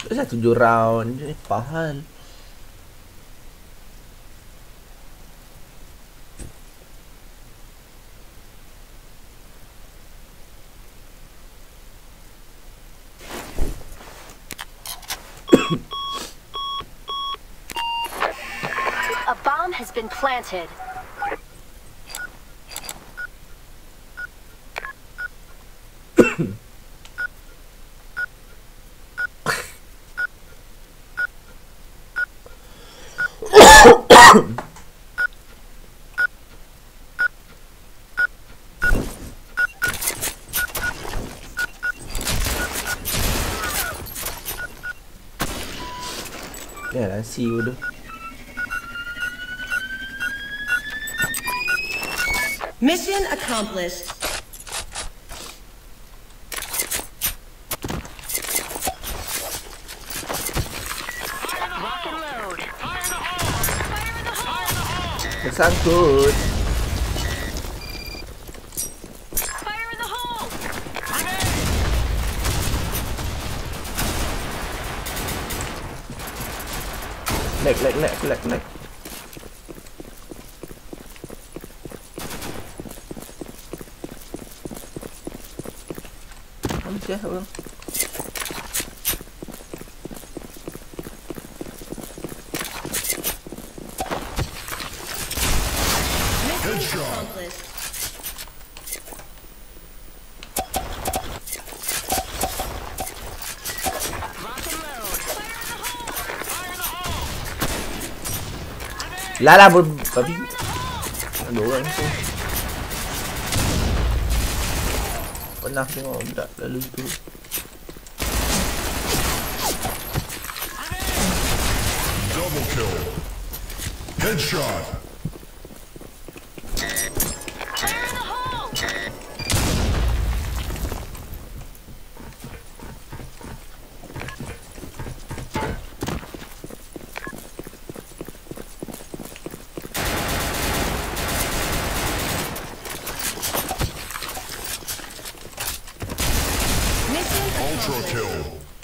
Saya 7 round je ni pahal. A bomb has been planted. Ya lah, see you tu. Mission accomplished. Rock and load. Fire in the hole! Fire in the hole! Tersangkut. Fire in the hole! Lag. Macam apa? Mission accomplished. Rock and load. Fire in the hole! Fire in the hole! Lala babi. Ada orang tu. Pernah tengok budak lalu tu. Double kill. Headshot. Fire in the hole! Mission Ultra accomplished. kill.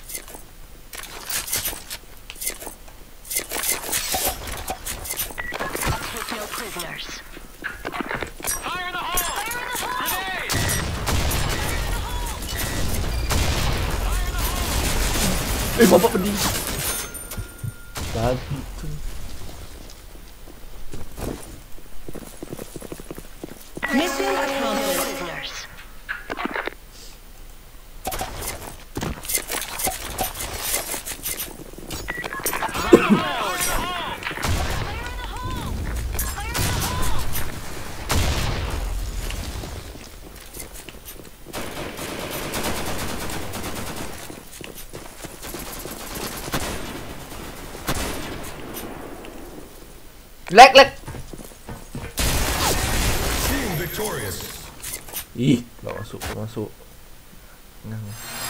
Take no prisoners. Fire in the hole! Fire in the hole! Grenade! Bapak pedih. Babi tu. Mission accomplished. Prisoners. Lag. Team victorious. Ih, tak masuk. Nah.